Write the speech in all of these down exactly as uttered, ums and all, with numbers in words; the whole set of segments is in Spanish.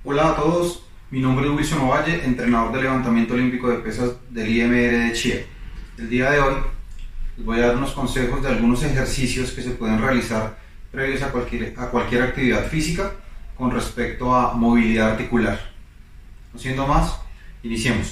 Hola a todos, mi nombre es Wilson Ovalle, entrenador de levantamiento olímpico de pesas del I M R de Chía. El día de hoy les voy a dar unos consejos de algunos ejercicios que se pueden realizar previos a cualquier, a cualquier actividad física con respecto a movilidad articular. No siendo más, iniciemos.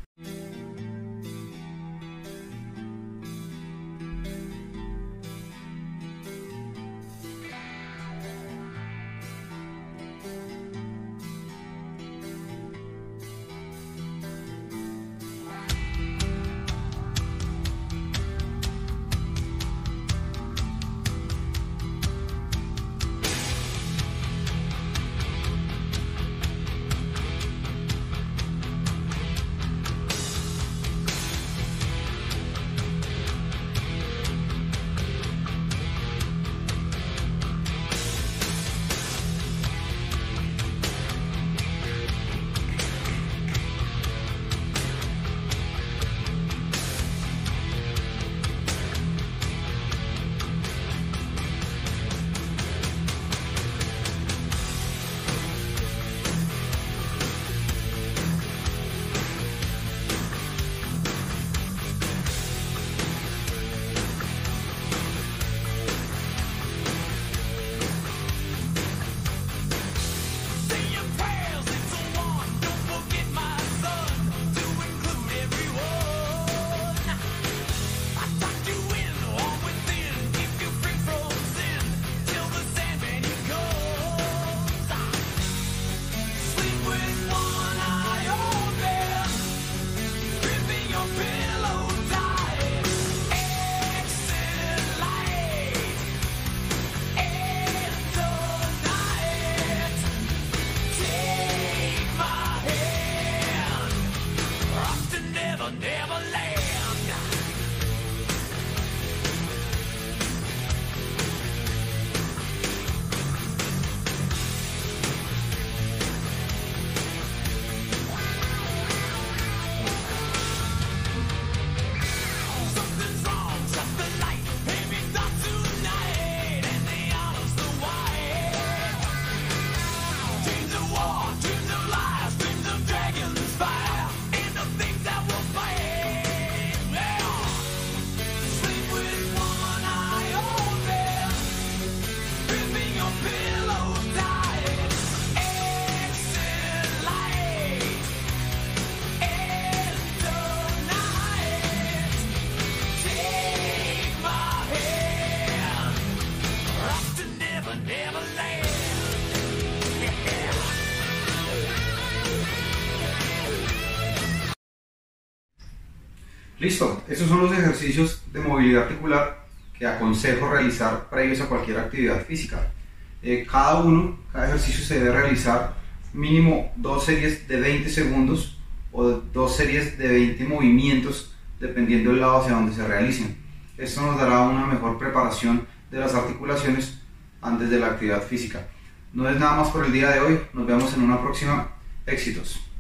Listo, esos son los ejercicios de movilidad articular que aconsejo realizar previos a cualquier actividad física. Eh, cada uno, cada ejercicio se debe realizar mínimo dos series de veinte segundos o dos series de veinte movimientos dependiendo del lado hacia donde se realicen. Esto nos dará una mejor preparación de las articulaciones antes de la actividad física. No es nada más por el día de hoy, nos vemos en una próxima. Éxitos.